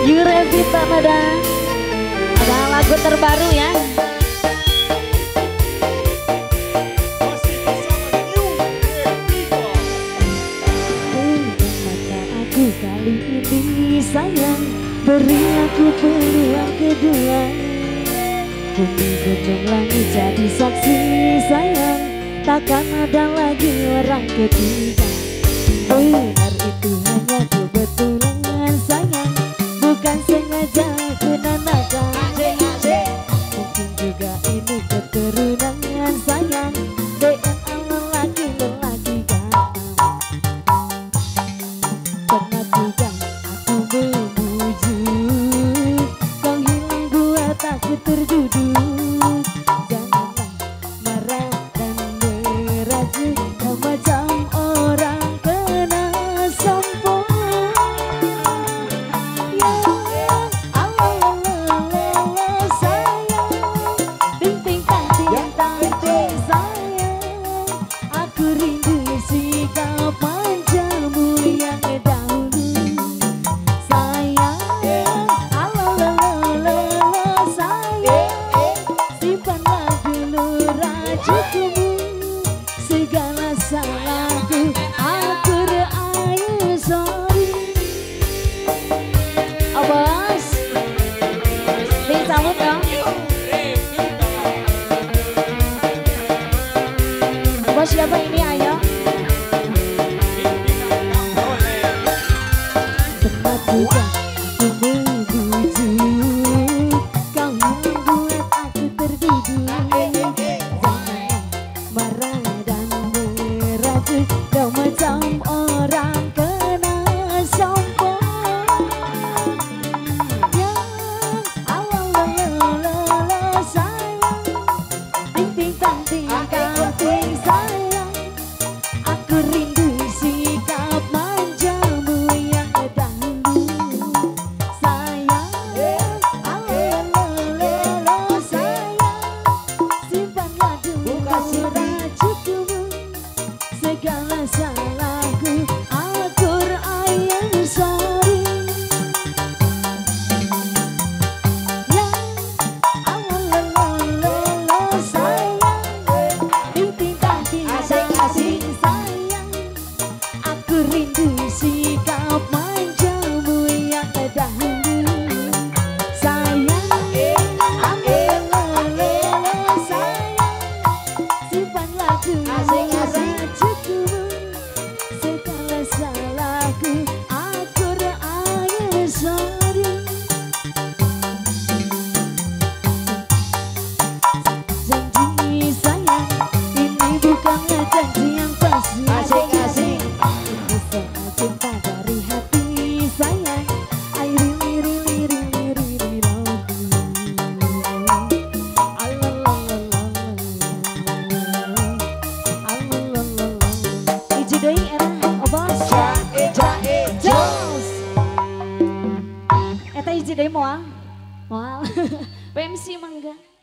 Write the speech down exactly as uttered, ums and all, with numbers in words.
Yurevita ada ada lagu terbaru ya. Masih bersama Yurevita. Mata aku kali ini sayang, beri aku peluang kedua. Bumi gunung langit jadi saksi sayang, takkan ada lagi orang ketiga. Benar itu hanya kebetulan sayang, bukan sengaja aku nanakan. Mungkin juga ini keturunan sayang, D N A lelaki-lelaki kan. Pernah juga aku memuju, kau hilang buat aku terduduk. Janganlah marah dan merajuk, kau macam orang kena sompong. Ya, alalala sayang, ting-ting tanting tanting sayang, aku rindu sikap manjamu yang dahulu. Sayang, alalala sayang, simpanlah dulu rajutmu. Segala salahku aku rayu sorry. Oh bos, Bing sambut dong. Bos siapa ini ayo? Tempat juga aku menuju, kau hilang buat aku terduduk. Jangan marah dan merajuk, kau macam orang kena sompong. Ya, alalala sayang, ting-ting tanting tanting sayang, aku rindu sikap manjamu yang dahulu. Sayang, alalala sayang, simpanlah dulu rajutmu. Segala salahku aku rayu sorry. Ya, alalala sayang, ting-ting tanting tanting sayang, aku rindu sikap manjamu yang dahulu. Sayang, alalala sayang, simpanlah dulu rajutmu. Segala salahku aku rayu sorry. Janji sayang, ini bukanlah janji yang pasti. Asing-asing, ini soal cinta dari hati sayang. I really really really really love you. Alalalala, alalalala. Iji deui era, oh bos. Jae jae Jos. Eta hiji deui moal. Moal. P M C mangga.